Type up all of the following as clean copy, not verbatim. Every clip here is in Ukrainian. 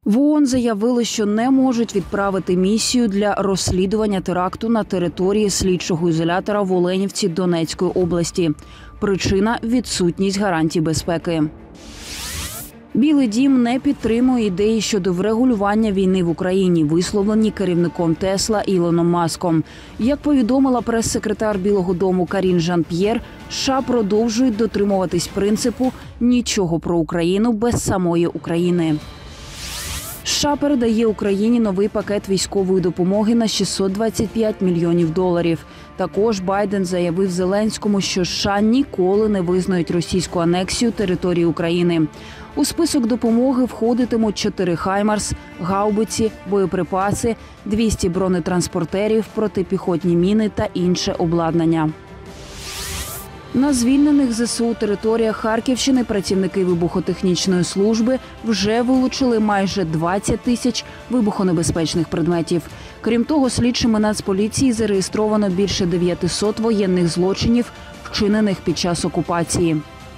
В ООН заявили, що не можуть відправити місію для розслідування теракту на території слідчого ізолятора в Оленівці Донецької області. Причина – відсутність гарантій безпеки. Білий дім не підтримує ідеї щодо врегулювання війни в Україні, висловлені керівником Тесла Ілоном Маском. Як повідомила прес-секретар Білого дому Карін Жан-П'єр, США продовжують дотримуватись принципу «нічого про Україну без самої України». США передає Україні новий пакет військової допомоги на $625 мільйонів. Також Байден заявив Зеленському, що США ніколи не визнають російську анексію території України. У список допомоги входитимуть 4 «Хаймарс», гаубиці, боєприпаси, 200 бронетранспортерів, протипіхотні міни та інше обладнання. На звільнених ЗСУ територіях Харківщини працівники вибухотехнічної служби вже вилучили майже 20 тисяч вибухонебезпечних предметів. Крім того, слідчими Нацполіції зареєстровано більше 900 воєнних злочинів, вчинених під час окупації.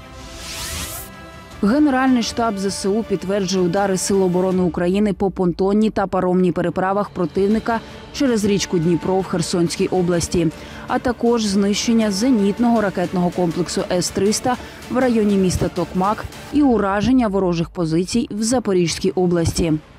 Генеральний штаб ЗСУ підтверджує удари Сил оборони України по понтонній та паромній переправах противника через річку Дніпро в Херсонській області, а також знищення зенітного ракетного комплексу С-300 в районі міста Токмак і ураження ворожих позицій в Запорізькій області.